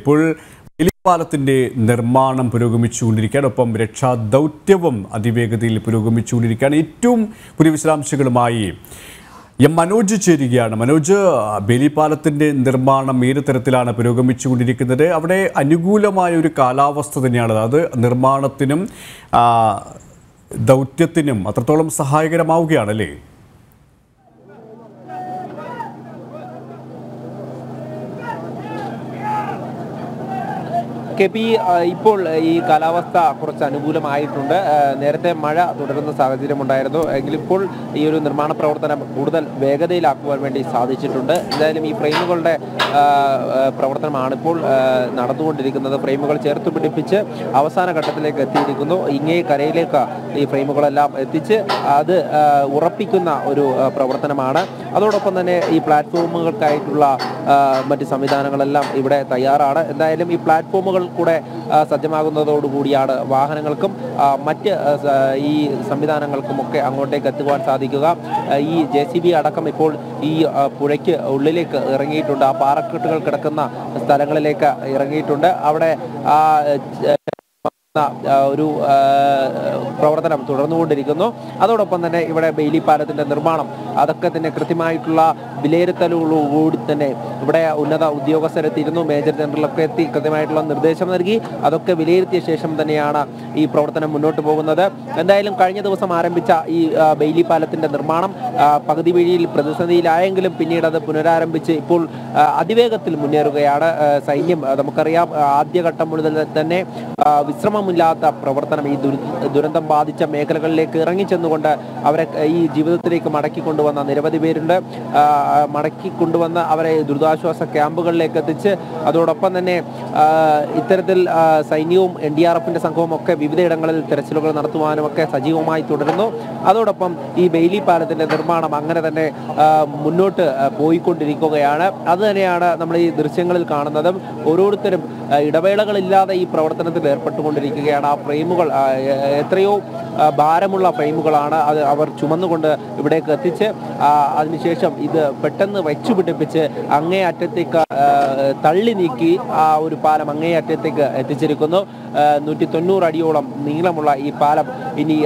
ഇപ്പോൾ പാലത്തിന്റെ നിർമ്മാണം പുരോഗമിച്ചുകൊണ്ടിരിക്കുകയാണ്. ഒപ്പം രക്ഷാദൗത്യവും അതിവേഗതയിൽ പുരോഗമിച്ചുകൊണ്ടിരിക്കുകയാണ്. ഏറ്റവും പുതിയ വിശദാംശങ്ങളുമായി മനോജ് ചേരുകയാണ്. മനോജ്, ബേലിപ്പാലത്തിന്റെ നിർമ്മാണം ഏത് തരത്തിലാണ് പുരോഗമിച്ചുകൊണ്ടിരിക്കുന്നത്? അവിടെ അനുകൂലമായ ഒരു കാലാവസ്ഥ തന്നെയാണ്. അത് നിർമ്മാണത്തിനും ദൗത്യത്തിനും അത്രത്തോളം സഹായകരമാവുകയാണല്ലേ? കെ.പി. ഇപ്പോൾ ഈ കാലാവസ്ഥ കുറച്ച് അനുകൂലമായിട്ടുണ്ട്. നേരത്തെ മഴ തുടരുന്ന സാഹചര്യമുണ്ടായിരുന്നു. എങ്കിലും ഇപ്പോൾ ഈ ഒരു നിർമ്മാണ പ്രവർത്തനം കൂടുതൽ വേഗതയിലാക്കുവാൻ വേണ്ടി സാധിച്ചിട്ടുണ്ട്. എന്തായാലും ഈ ഫ്രെയിമുകളുടെ പ്രവർത്തനമാണ് ഇപ്പോൾ നടന്നുകൊണ്ടിരിക്കുന്നത്. ഫ്രെയിമുകൾ ചേർത്ത് പിടിപ്പിച്ച് അവസാന ഘട്ടത്തിലേക്ക് എത്തിയിരിക്കുന്നു. ഇങ്ങേ കരയിലേക്ക് ഈ ഫ്രെയിമുകളെല്ലാം എത്തിച്ച് അത് ഉറപ്പിക്കുന്ന ഒരു പ്രവർത്തനമാണ്. അതോടൊപ്പം തന്നെ ഈ പ്ലാറ്റ്ഫോമുകൾക്കായിട്ടുള്ള മറ്റ് സംവിധാനങ്ങളെല്ലാം ഇവിടെ തയ്യാറാണ്. എന്തായാലും ഈ പ്ലാറ്റ്ഫോമുകൾ കൂടെ സജ്ജമാകുന്നതോടുകൂടിയാണ് വാഹനങ്ങൾക്കും മറ്റ് ഈ സംവിധാനങ്ങൾക്കുമൊക്കെ അങ്ങോട്ടേക്ക് എത്തുവാൻ സാധിക്കുക. ഈ JCB അടക്കം ഇപ്പോൾ ഈ പുഴയ്ക്ക് ഉള്ളിലേക്ക് ഇറങ്ങിയിട്ടുണ്ട്. ആ പാറക്കെട്ടുകൾ കിടക്കുന്ന സ്ഥലങ്ങളിലേക്ക് ഇറങ്ങിയിട്ടുണ്ട്. അവിടെ ഒരു പ്രവർത്തനം തുടർന്നുകൊണ്ടിരിക്കുന്നു. അതോടൊപ്പം തന്നെ ഇവിടെ ബെയിലി പാലത്തിന്റെ നിർമ്മാണം അതൊക്കെ തന്നെ കൃത്യമായിട്ടുള്ള വിലയിരുത്തലോടുകൂടി തന്നെ ഇവിടെ ഉന്നത ഉദ്യോഗസ്ഥരെത്തിയിരുന്നു. മേജർ ജനറലൊക്കെ എത്തി കൃത്യമായിട്ടുള്ള നിർദ്ദേശം നൽകി. അതൊക്കെ വിലയിരുത്തിയ ശേഷം തന്നെയാണ് ഈ പ്രവർത്തനം മുന്നോട്ട് പോകുന്നത്. എന്തായാലും കഴിഞ്ഞ ദിവസം ആരംഭിച്ച ഈ ബെയിലി പാലത്തിന്റെ നിർമ്മാണം പകുതി വഴിയിൽ പ്രതിസന്ധിയിലായെങ്കിലും പിന്നീട് അത് പുനരാരംഭിച്ച് ഇപ്പോൾ അതിവേഗത്തിൽ മുന്നേറുകയാണ് സൈന്യം. നമുക്കറിയാം, ആദ്യഘട്ടം മുതൽ തന്നെ വിശ്രമമില്ലാത്ത പ്രവർത്തനം ഈ ദുരന്തം ബാധിച്ച മേഖലകളിലേക്ക് ഇറങ്ങിച്ചെന്നുകൊണ്ട് അവരെ ഈ ജീവിതത്തിലേക്ക് മടക്കിക്കൊണ്ടുവന്ന നിരവധി പേരുണ്ട്. മടക്കിക്കൊണ്ടുവന്ന് അവരെ ദുരിതാശ്വാസ ക്യാമ്പുകളിലേക്ക് എത്തിച്ച് അതോടൊപ്പം തന്നെ ഇത്തരത്തിൽ സൈന്യവും NDRFന്റെ സംഘവും ഒക്കെ വിവിധയിടങ്ങളിൽ തെരച്ചിലുകൾ നടത്തുവാനും ഒക്കെ സജീവമായി തുടരുന്നു. അതോടൊപ്പം ഈ ബെയിലി പാലത്തിന്റെ നിർമ്മാണം അങ്ങനെ തന്നെ മുന്നോട്ട് പോയിക്കൊണ്ടിരിക്കുകയാണ്. അത് തന്നെയാണ് നമ്മൾ ഈ ദൃശ്യങ്ങളിൽ കാണുന്നതും. ഓരോരുത്തരും ഇടവേളകളില്ലാതെ ഈ പ്രവർത്തനത്തിൽ ഏർപ്പെട്ടുകൊണ്ടിരിക്കുകയാണ്. ആ ഫ്രെയിമുകൾ എത്രയോ ഭാരമുള്ള ഫ്രെയിമുകളാണ് അത് അവർ ചുമന്നുകൊണ്ട് ഇവിടേക്ക് എത്തിച്ച് അതിനുശേഷം ഇത് പെട്ടെന്ന് വെച്ചു പിടിപ്പിച്ച് അങ്ങേ അറ്റത്തേക്ക് തള്ളി നീക്കി ആ ഒരു പാലം അങ്ങേ അറ്റത്തേക്ക് എത്തിച്ചിരിക്കുന്നു. 190 അടിയോളം നീളമുള്ള ഈ പാലം ഇനി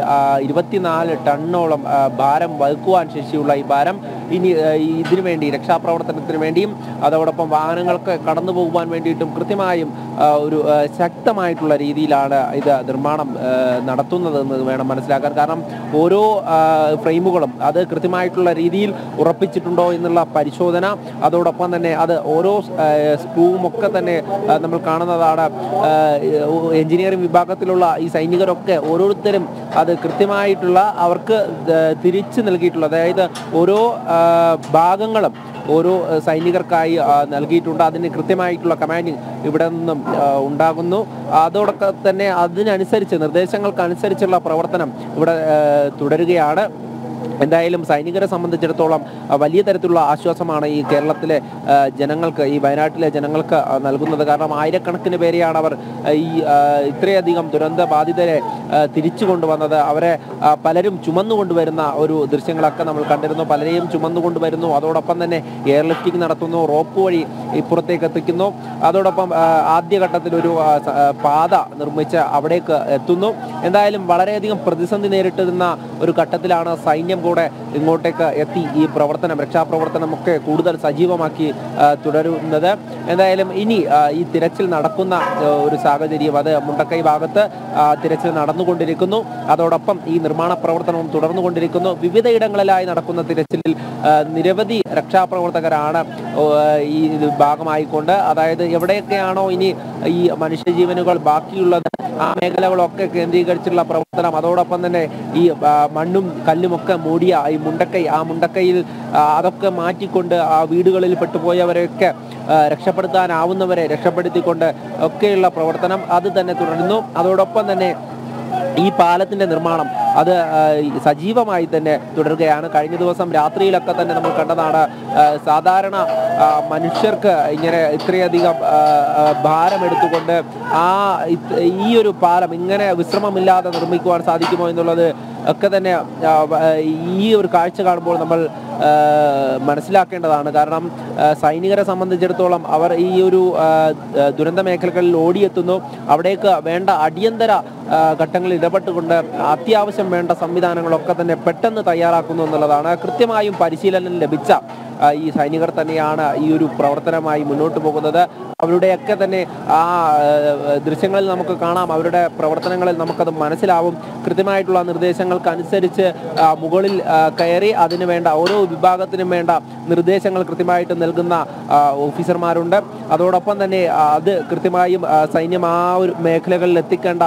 24 ടണ്ണോളം ഭാരം വഹിക്കുവാൻ ശേഷിയുള്ള ഈ ഭാരം ഇനി ഇതിനു വേണ്ടി രക്ഷാപ്രവർത്തനത്തിന് വേണ്ടിയും അതോടൊപ്പം വാഹനങ്ങൾക്ക് കടന്നു പോകുവാൻ വേണ്ടിയിട്ടും കൃത്യമായും ഒരു ശക്തമായിട്ടുള്ള രീതിയിലാണ് ഇത് നിർമ്മാണം നടത്തുന്നതെന്ന് വേണം മനസ്സിലാക്കാൻ. കാരണം ഓരോ ഫ്രെയിമുകളും അത് കൃത്യമായിട്ടുള്ള രീതിയിൽ ഉറപ്പിച്ചിട്ടുണ്ടോ എന്നുള്ള പരിശോധന, അതോടൊപ്പം തന്നെ അത് ഓരോ സ്ക്രൂവും ഒക്കെ തന്നെ നമ്മൾ കാണുന്നതാണ്. എഞ്ചിനീയറിംഗ് വിഭാഗത്തിലുള്ള ഈ സൈനികരൊക്കെ ഓരോരുത്തരും അത് കൃത്യമായിട്ടുള്ള അവർക്ക് തിരിച്ചു നൽകിയിട്ടുള്ള, അതായത് ഓരോ ഭാഗങ്ങളും ഓരോ സൈനികർക്കായി നൽകിയിട്ടുണ്ട്. അതിന് കൃത്യമായിട്ടുള്ള കമാൻഡിങ് ഇവിടെ നിന്നും ഉണ്ടാകുന്നു. അതോടൊപ്പം തന്നെ അതിനനുസരിച്ച് നിർദ്ദേശങ്ങൾക്കനുസരിച്ചുള്ള പ്രവർത്തനം ഇവിടെ തുടരുകയാണ്. എന്തായാലും സൈനികരെ സംബന്ധിച്ചിടത്തോളം വലിയ തരത്തിലുള്ള ആശ്വാസമാണ് ഈ കേരളത്തിലെ ജനങ്ങൾക്ക്, ഈ വയനാട്ടിലെ ജനങ്ങൾക്ക് നൽകുന്നത്. കാരണം ആയിരക്കണക്കിന് പേരെയാണ് അവർ ഈ ഇത്രയധികം ദുരന്ത ബാധിതരെ തിരിച്ചു കൊണ്ടുവന്നത്. അവരെ പലരും ചുമന്നുകൊണ്ടുവരുന്ന ഒരു ദൃശ്യങ്ങളൊക്കെ നമ്മൾ കണ്ടിരുന്നു. പലരെയും ചുമന്നുകൊണ്ടുവരുന്നു. അതോടൊപ്പം തന്നെ എയർലിഫ്റ്റിംഗ് നടത്തുന്നു, റോപ്പ് വഴി ഇപ്പുറത്തേക്ക് എത്തിക്കുന്നു. അതോടൊപ്പം ആദ്യഘട്ടത്തിലൊരു പാത നിർമ്മിച്ച് അവിടേക്ക് എത്തുന്നു. എന്തായാലും വളരെയധികം പ്രതിസന്ധി നേരിട്ടിരുന്ന ഒരു ഘട്ടത്തിലാണ് സൈന്യം കൂടെ ഇങ്ങോട്ടേക്ക് എത്തി ഈ രക്ഷാപ്രവർത്തനമൊക്കെ കൂടുതൽ സജീവമാക്കി തുടരുന്നത്. എന്തായാലും ഇനി ഈ തിരച്ചിൽ നടക്കുന്ന ഒരു സാഹചര്യം, അത് മുണ്ടക്കൈ ഭാഗത്ത് തിരച്ചിൽ നടന്നുകൊണ്ടിരിക്കുന്നു. അതോടൊപ്പം ഈ നിർമ്മാണ പ്രവർത്തനവും തുടർന്നുകൊണ്ടിരിക്കുന്നു. വിവിധയിടങ്ങളിലായി നടക്കുന്ന തിരച്ചിലിൽ നിരവധി രക്ഷാപ്രവർത്തകരാണ് ഈ ഭാഗമായിക്കൊണ്ട്, അതായത് എവിടെയൊക്കെയാണോ ഇനി ഈ മനുഷ്യജീവനുകൾ ബാക്കിയുള്ളത് ആ മേഖലകളൊക്കെ കേന്ദ്രീകരിച്ചുള്ള പ്രവർത്തനം, അതോടൊപ്പം തന്നെ ഈ മണ്ണും കല്ലുമൊക്കെ മൂടിയ ഈ മുണ്ടക്കൈ, ആ മുണ്ടക്കൈയിൽ അതൊക്കെ മാറ്റിക്കൊണ്ട് ആ വീടുകളിൽ പെട്ടുപോയവരെയൊക്കെ രക്ഷപ്പെടുത്താനാവുന്നവരെ രക്ഷപ്പെടുത്തിക്കൊണ്ട് ഒക്കെയുള്ള പ്രവർത്തനം അത് തന്നെ തുടരുന്നു. അതോടൊപ്പം തന്നെ ഈ പാലത്തിന്റെ നിർമ്മാണം അത് സജീവമായി തന്നെ തുടരുകയാണ്. കഴിഞ്ഞ ദിവസം രാത്രിയിലൊക്കെ തന്നെ നമ്മൾ കണ്ടതാണ്, സാധാരണ മനുഷ്യർക്ക് ഇങ്ങനെ ഇത്രയധികം ഭാരമെടുത്തുകൊണ്ട് ഈ ഒരു പാലം ഇങ്ങനെ വിശ്രമമില്ലാതെ നിർമ്മിക്കുവാൻ സാധിക്കുമോ എന്നുള്ളത് ഒക്കെ തന്നെ ഈ ഒരു കാഴ്ച കാണുമ്പോൾ നമ്മൾ മനസ്സിലാക്കേണ്ടതാണ്. കാരണം സൈനികരെ സംബന്ധിച്ചിടത്തോളം അവർ ഈ ഒരു ദുരന്ത മേഖലകളിൽ ഓടിയെത്തുന്നു. അവിടേക്ക് വേണ്ട അടിയന്തര ഘട്ടങ്ങളിൽ ഇടപെട്ടുകൊണ്ട് അത്യാവശ്യം വേണ്ട സംവിധാനങ്ങളൊക്കെ തന്നെ പെട്ടെന്ന് തയ്യാറാക്കുന്നു എന്നുള്ളതാണ്. കൃത്യമായും പരിശീലനം ലഭിച്ച ഈ സൈനികർ തന്നെയാണ് ഈ ഒരു പ്രവർത്തനമായി മുന്നോട്ട് പോകുന്നത്. അവരുടെയൊക്കെ തന്നെ ആ ദൃശ്യങ്ങളിൽ നമുക്ക് കാണാം, അവരുടെ പ്രവർത്തനങ്ങളിൽ നമുക്കത് മനസ്സിലാവും. കൃത്യമായിട്ടുള്ള നിർദ്ദേശങ്ങൾക്കനുസരിച്ച് മുകളിൽ കയറി അതിനു വേണ്ട ഓരോ വിഭാഗത്തിനും വേണ്ട നിർദ്ദേശങ്ങൾ കൃത്യമായിട്ട് നൽകുന്ന ഓഫീസർമാരുണ്ട്. അതോടൊപ്പം തന്നെ അത് കൃത്യമായും സൈന്യം ആ ഒരു മേഖലകളിൽ എത്തിക്കേണ്ട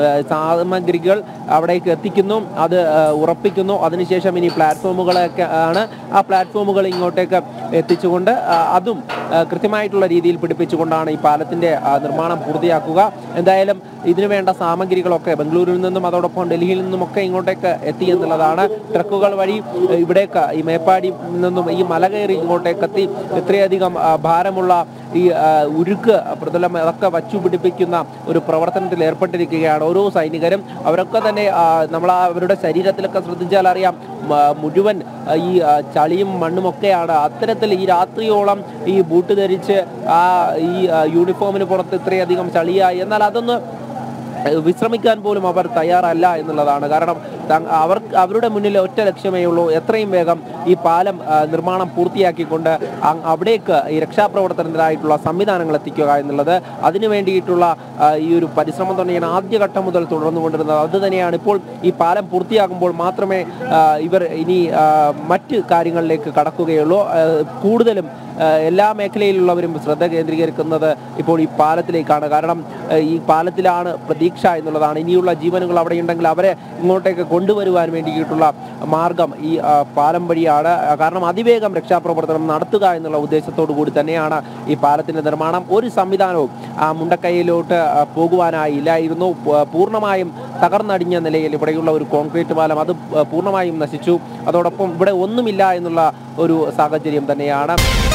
സാമഗ്രികൾ അവിടേക്ക് എത്തിക്കുന്നു, അത് ഉറപ്പിക്കുന്നു. അതിനുശേഷം ഇനി പ്ലാറ്റ്ഫോമുകളൊക്കെ ആണ്, ആ പ്ലാറ്റ്ഫോമുകൾ ഇങ്ങോട്ടേക്ക് എത്തിച്ചുകൊണ്ട് അതും കൃത്യമായിട്ടുള്ള രീതിയിൽ പിടിപ്പിച്ചുകൊണ്ടാണ് ഈ പാലത്തിന്റെ നിർമ്മാണം പൂർത്തിയാക്കുക. എന്തായാലും ഇതിനു വേണ്ട സാമഗ്രികളൊക്കെ ബംഗളൂരുവിൽ നിന്നും അതോടൊപ്പം ഡൽഹിയിൽ നിന്നുമൊക്കെ ഇങ്ങോട്ടേക്ക് എത്തി എന്നുള്ളതാണ്. ട്രക്കുകൾ വഴി ഇവിടേക്ക് ഈ മേപ്പാടി നിന്നും ഈ മല കയറി ഇങ്ങോട്ടേക്ക് എത്തി ഇത്രയധികം ഭാരമുള്ള ഈ ഉരുക്ക് പ്രതലം അതൊക്കെ വച്ചു പിടിപ്പിക്കുന്ന ഒരു പ്രവർത്തനത്തിൽ ഏർപ്പെട്ടിരിക്കുകയാണ് ഓരോ സൈനികരും. അവരൊക്കെ തന്നെ നമ്മൾ അവരുടെ ശരീരത്തിലൊക്കെ ശ്രദ്ധിച്ചാൽ അറിയാം, മുഴുവൻ ഈ ചളിയും മണ്ണുമൊക്കെയാണ്. അത്തരത്തിൽ ഈ രാത്രിയോളം ഈ ബൂട്ട് ധരിച്ച് ഈ യൂണിഫോമിന് പുറത്ത് ഇത്രയധികം ചളിയായി, എന്നാൽ അതൊന്ന് വിശ്രമിക്കാൻ പോലും അവർ തയ്യാറല്ല എന്നുള്ളതാണ്. കാരണം അവരുടെ മുന്നിൽ ഒറ്റ ലക്ഷ്യമേ ഉള്ളൂ, എത്രയും വേഗം ഈ പാലം നിർമ്മാണം പൂർത്തിയാക്കിക്കൊണ്ട് അവിടേക്ക് ഈ രക്ഷാപ്രവർത്തനത്തിനായിട്ടുള്ള സംവിധാനങ്ങൾ എത്തിക്കുക എന്നുള്ളത്. അതിനു വേണ്ടിയിട്ടുള്ള ഈ ഒരു പരിശ്രമം തന്നെയാണ് ആദ്യഘട്ടം മുതൽ തുടർന്നുകൊണ്ടിരുന്നത്. അത് തന്നെയാണ് ഇപ്പോൾ ഈ പാലം പൂർത്തിയാകുമ്പോൾ മാത്രമേ ഇവർ ഇനി മറ്റ് കാര്യങ്ങളിലേക്ക് കടക്കുകയുള്ളൂ. കൂടുതലും എല്ലാ മേഖലയിലുള്ളവരും ശ്രദ്ധ കേന്ദ്രീകരിക്കുന്നത് ഇപ്പോൾ ഈ പാലത്തിലേക്കാണ്. കാരണം ഈ പാലത്തിലാണ് പ്രതീക്ഷ എന്നുള്ളതാണ്. ഇനിയുള്ള ജീവനുകൾ അവിടെയുണ്ടെങ്കിൽ അവരെ ഇങ്ങോട്ടേക്ക് കൊണ്ടുവരുവാൻ വേണ്ടിയിട്ടുള്ള മാർഗം ഈ പാലം വഴിയാണ്. കാരണം അതിവേഗം രക്ഷാപ്രവർത്തനം നടത്തുക എന്നുള്ള ഉദ്ദേശത്തോടു കൂടി തന്നെയാണ് ഈ പാലത്തിന്റെ നിർമ്മാണം. ഒരു സംവിധാനവും മുണ്ടക്കൈയിലോട്ട് പോകുവാനായില്ലായിരുന്നു. പൂർണ്ണമായും തകർന്നടിഞ്ഞ നിലയിൽ ഇവിടെയുള്ള ഒരു കോൺക്രീറ്റ് പാലം അത് പൂർണ്ണമായും നശിച്ചു. അതോടൊപ്പം ഇവിടെ ഒന്നുമില്ല എന്നുള്ള ഒരു സാഹചര്യം തന്നെയാണ്.